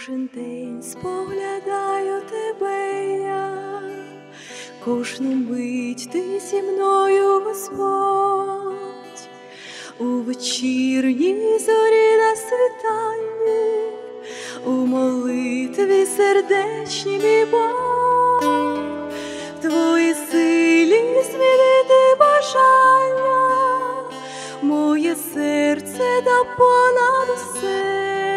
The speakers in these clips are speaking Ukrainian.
Кожен день споглядаю тебе я, кожну мить ти зі мною, Господь, у вечірній зорі на світанні, у молитві сердечній, мій Бог, в твоїй силі змінити бажання, моє серце да понад усе.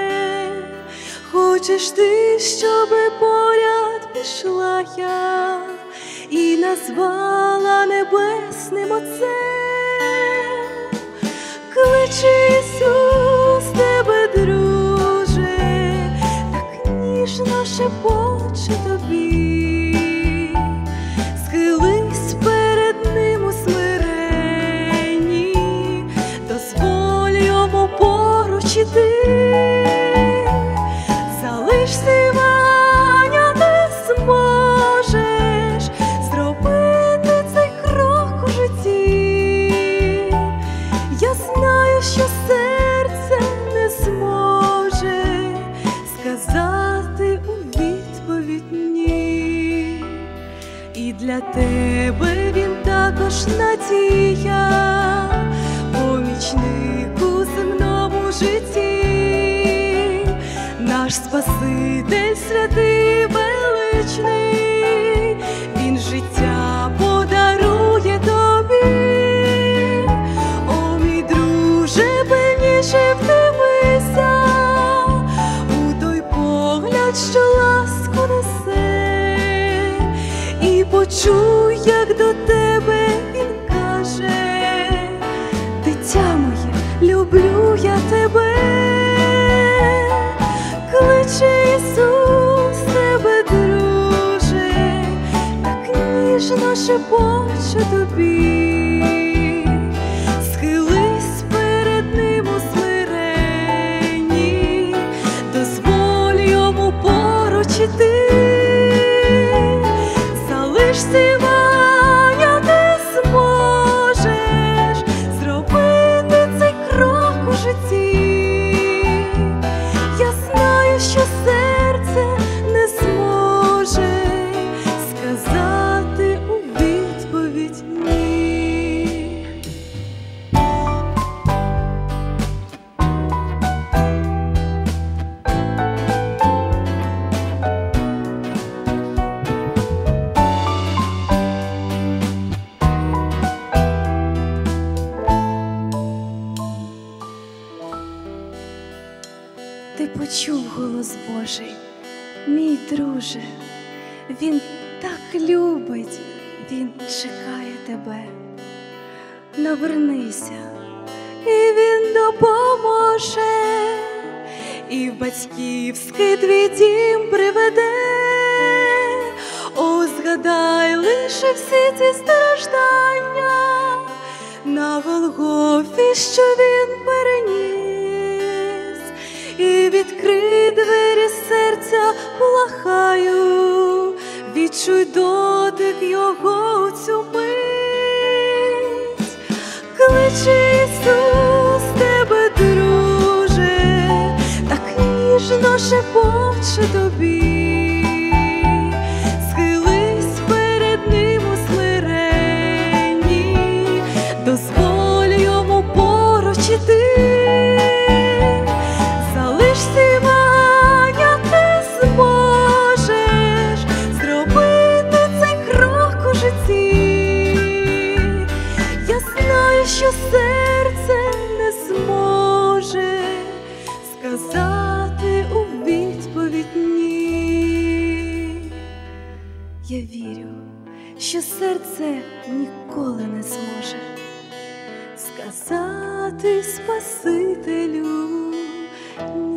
Хочеш ти, щоби поряд пішла я і назвала небесним Отцем. Кличе Ісус тебе, друже, так ніжно шепоче тобі. Схились перед ним у смиренні, дозволь йому поруч іти. Залишся, Ваня, ти зможеш зробити цей крок у житті. Я знаю, що серце не зможе сказати у відповідь ні. І для тебе він також надія, помічник у земному житті. Наш Спаситель святий величний, він життя подарує тобі. О, мій друже, пильніше вдивися у той погляд, що ласку несе, і почуй, як до тебе він каже: дитя моє, люблю я тебе. Кличе Ісус тебе, друже, так ніжно шепоче тобі. Схились перед ним у смиренні, дозволь йому поруч іти. Залишся, Ваня, ти зможеш зробити цей крок у житті. Що серце не зможе сказати у відповідь ні. Ти почув голос Божий, мій друже, він так любить, він чекає тебе. Навернися, і він допоможе, і в батьківський твій дім приведе. О, згадай лише всі ці страждання на Голгофі, що він переніс. І відкрий двері серця, благаю, відчуй дотик його у цю мить. Кличе Ісус тебе, друже, так ніжно шепоче тобі. Схились перед ним у смиренні, дозволь йому поруч іти. Ваня, ти зможеш зробити цей крок у житті. Я знаю, що серце не зможе сказати у відповідь ні. Я вірю, що серце ніколи не зможе сказати Спасителю ні.